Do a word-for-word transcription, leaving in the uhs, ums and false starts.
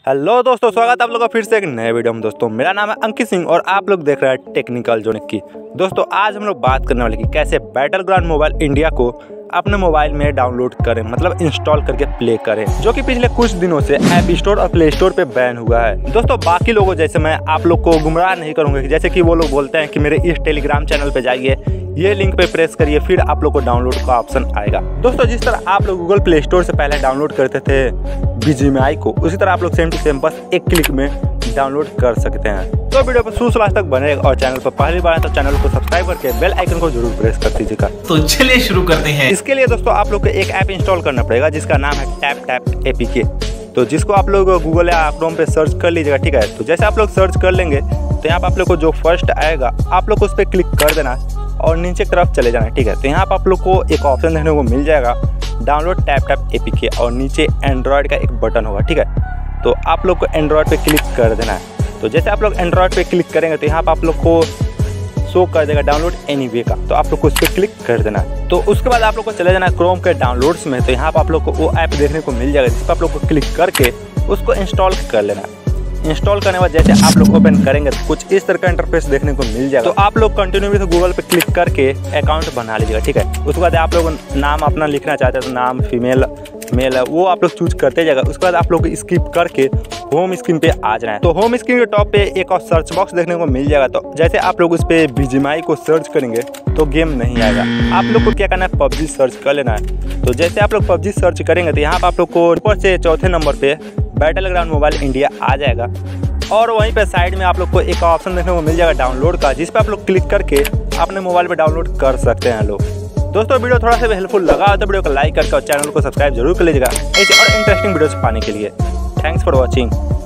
Hello दोस्तों, स्वागत है आप लोगों का फिर से एक नए वीडियो में। दोस्तों मेरा नाम है अंकित सिंह और आप लोग देख रहे हैं टेक्निकल जोनिक की। दोस्तों आज हम लोग बात करने वाले कि कैसे बैटल ग्राउंड मोबाइल इंडिया को अपने मोबाइल में डाउनलोड करें, मतलब इंस्टॉल करके प्ले करें, जो कि पिछले कुछ दिनों से ऐप स्टोर और प्ले स्टोर पे बैन हुआ है। दोस्तों बाकी लोगों जैसे मैं आप लोग को गुमराह नहीं करूंगा, जैसे कि वो लोग बोलते हैं कि मेरे इस टेलीग्राम चैनल पे जाइए, ये लिंक पे प्रेस करिए, फिर आप लोग को डाउनलोड का ऑप्शन आएगा। दोस्तों जिस तरह आप लोग गूगल प्ले स्टोर से पहले डाउनलोड करते थे बीजीएमआई को, उसी तरह आप लोग सेम टू सेम बस एक क्लिक में डाउनलोड कर सकते हैं। तो वीडियो पर शुरू से लास्ट तक बने और चैनल पर पहली बार है तो चैनल को सब्सक्राइब करके बेल आइकन को जरूर प्रेस कर दीजिएगा। तो चलिए शुरू करते हैं। इसके लिए दोस्तों आप लोग को एक ऐप इंस्टॉल करना पड़ेगा जिसका नाम है टैप टैप एपीके। तो जिसको आप लोग गूगल या क्रोम पे सर्च कर लीजिएगा, ठीक है। तो जैसे आप लोग सर्च कर लेंगे तो यहाँ पर आप लोग को जो फर्स्ट आएगा आप लोग को उस पर क्लिक कर देना और नीचे की तरफ चले जाना, ठीक है। तो यहाँ पर आप लोग को एक ऑप्शन देखने को मिल जाएगा डाउनलोड टैप टैप एपीके और नीचे एंड्रॉयड का एक बटन होगा, ठीक है। तो आप लोग को एंड्रॉयड पे क्लिक कर देना है। तो जैसे आप लोग एंड्रॉयड पे क्लिक करेंगे तो यहाँ पर आप लोग को शो कर देगा डाउनलोड एनीवे का, तो आप लोग को उस पर क्लिक कर देना है। तो उसके बाद आप लोग को चले जाना है क्रोम के डाउनलोड्स में। तो यहाँ पर आप लोग को वो ऐप देखने को मिल जाएगा जिस पर आप लोग को क्लिक करके उसको इंस्टॉल कर लेना है। इंस्टॉल करने के बाद जैसे आप लोग ओपन करेंगे तो कुछ इस तरह का इंटरफेस देखने को मिल जाएगा। तो आप लोग कंटिन्यू विद गूगल पे क्लिक करके अकाउंट बना लीजिएगा, ठीक है। उसके बाद आप लोग नाम अपना लिखना चाहते हैं तो नाम फीमेल मेल है वो आप लोग चूज करते जाएगा। उसके बाद आप लोग स्किप करके होम स्क्रीन पे आ जाना है। तो होम स्क्रीन के टॉप पे एक और सर्च बॉक्स देखने को मिल जाएगा। तो जैसे आप लोग उस पर बीजीएमआई को सर्च करेंगे तो गेम नहीं आएगा। आप लोग को क्या करना है, पबजी सर्च कर लेना है। तो जैसे आप लोग पबजी सर्च करेंगे तो यहाँ पर आप लोग को ऊपर से चौथे नंबर पे बैटल ग्राउंड मोबाइल इंडिया आ जाएगा और वहीं पे साइड में आप लोग को एक ऑप्शन देखने को मिल जाएगा डाउनलोड का, जिस पे आप लोग क्लिक करके अपने मोबाइल पे डाउनलोड कर सकते हैं लोग। दोस्तों वीडियो थोड़ा सा भी हेल्पफुल लगा तो वीडियो को लाइक करके और चैनल को सब्सक्राइब जरूर कर लीजिएगा ऐसे और इंटरेस्टिंग वीडियोस पाने के लिए। Thanks for watching.